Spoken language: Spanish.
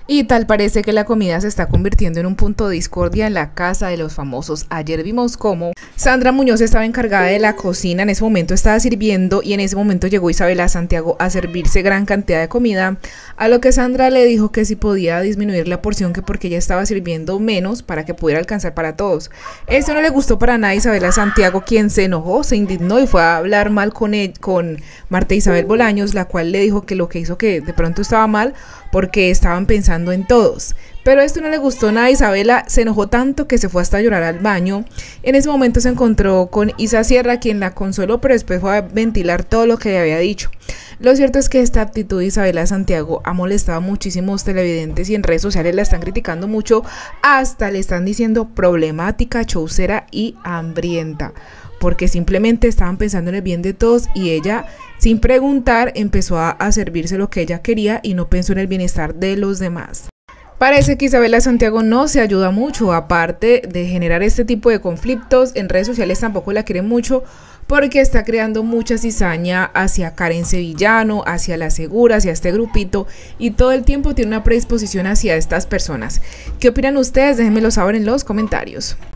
Y tal parece que la comida se está convirtiendo en un punto de discordia en la casa de los famosos. Ayer vimos cómo Sandra Muñoz estaba encargada de la cocina, en ese momento estaba sirviendo y en ese momento llegó Isabela Santiago a servirse gran cantidad de comida, a lo que Sandra le dijo que si podía disminuir la porción, que porque ella estaba sirviendo menos para que pudiera alcanzar para todos. Esto no le gustó para nada a Isabela Santiago, quien se enojó, se indignó y fue a hablar mal con Marta Isabel Bolaños, la cual le dijo que lo que hizo que de pronto estaba mal porque estaban pensando en todos. Pero esto no le gustó nada a Isabela, se enojó tanto que se fue hasta a llorar al baño. En ese momento se encontró con Isa Sierra, quien la consoló, pero después fue a ventilar todo lo que le había dicho. Lo cierto es que esta actitud de Isabela Santiago ha molestado a muchísimos televidentes y en redes sociales la están criticando mucho, hasta le están diciendo problemática, chaucera y hambrienta, porque simplemente estaban pensando en el bien de todos y ella, sin preguntar, empezó a servirse lo que ella quería y no pensó en el bienestar de los demás. Parece que Isabela Santiago no se ayuda mucho, aparte de generar este tipo de conflictos, en redes sociales tampoco la quieren mucho porque está creando mucha cizaña hacia Karen Sevillano, hacia La Segura, hacia este grupito, y todo el tiempo tiene una predisposición hacia estas personas. ¿Qué opinan ustedes? Déjenmelo saber en los comentarios.